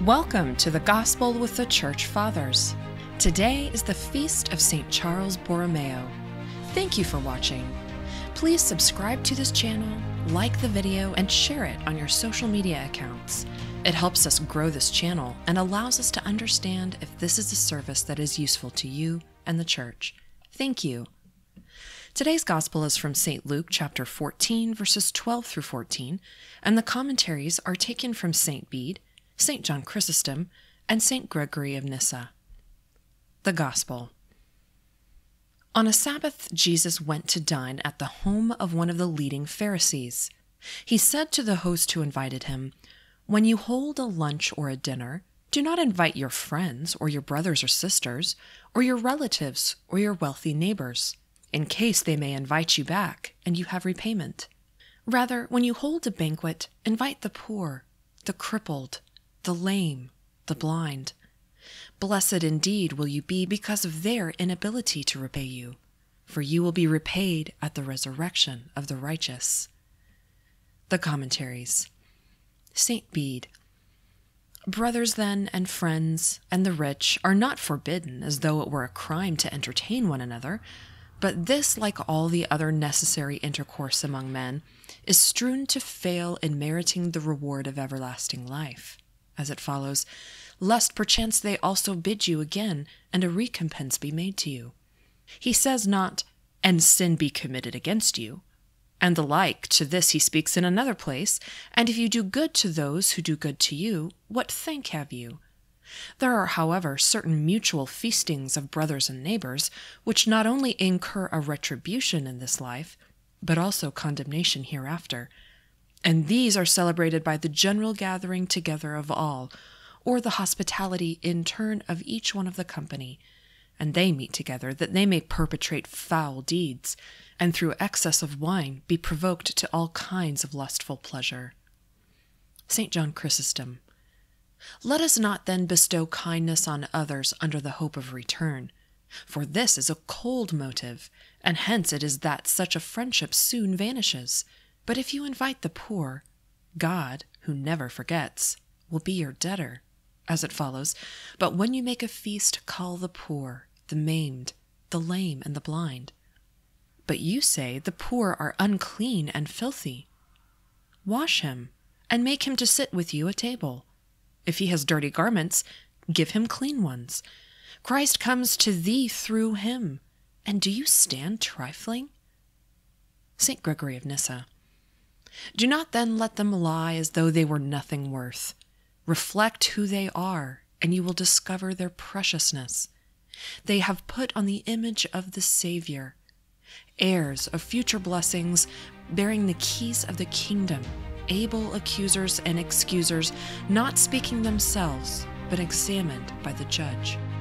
Welcome to the Gospel with the Church Fathers. Today is the feast of St. Charles Borromeo. Thank you for watching. Please subscribe to this channel, like the video, and share it on your social media accounts. It helps us grow this channel and allows us to understand if this is a service that is useful to you and the Church. Thank you. Today's Gospel is from St. Luke chapter 14, verses 12 through 14, and the commentaries are taken from St. Bede, St. John Chrysostom, and St. Gregory of Nyssa. The Gospel. On a Sabbath, Jesus went to dine at the home of one of the leading Pharisees. He said to the host who invited him, "When you hold a lunch or a dinner, do not invite your friends or your brothers or sisters, or your relatives or your wealthy neighbors, in case they may invite you back and you have repayment. Rather, when you hold a banquet, invite the poor, the crippled, the lame, the blind. Blessed indeed will you be because of their inability to repay you, for you will be repaid at the resurrection of the righteous." The commentaries. St. Bede. Brothers, then, and friends, and the rich are not forbidden as though it were a crime to entertain one another, but this, like all the other necessary intercourse among men, is strewn to fail in meriting the reward of everlasting life, as it follows, lest perchance they also bid you again, and a recompense be made to you. He says not, "and sin be committed against you," and the like. To this he speaks in another place, "And if you do good to those who do good to you, what thank have you?" There are, however, certain mutual feastings of brothers and neighbors, which not only incur a retribution in this life, but also condemnation hereafter. And these are celebrated by the general gathering together of all, or the hospitality in turn of each one of the company, and they meet together that they may perpetrate foul deeds, and through excess of wine be provoked to all kinds of lustful pleasure. St. John Chrysostom. Let us not then bestow kindness on others under the hope of return, for this is a cold motive, and hence it is that such a friendship soon vanishes. But if you invite the poor, God, who never forgets, will be your debtor, as it follows, "But when you make a feast, call the poor, the maimed, the lame, and the blind." But you say the poor are unclean and filthy. Wash him, and make him to sit with you at table. If he has dirty garments, give him clean ones. Christ comes to thee through him, and do you stand trifling? St. Gregory of Nyssa. Do not then let them lie as though they were nothing worth. Reflect who they are, and you will discover their preciousness. They have put on the image of the Savior, heirs of future blessings, bearing the keys of the kingdom, able accusers and excusers, not speaking themselves, but examined by the judge.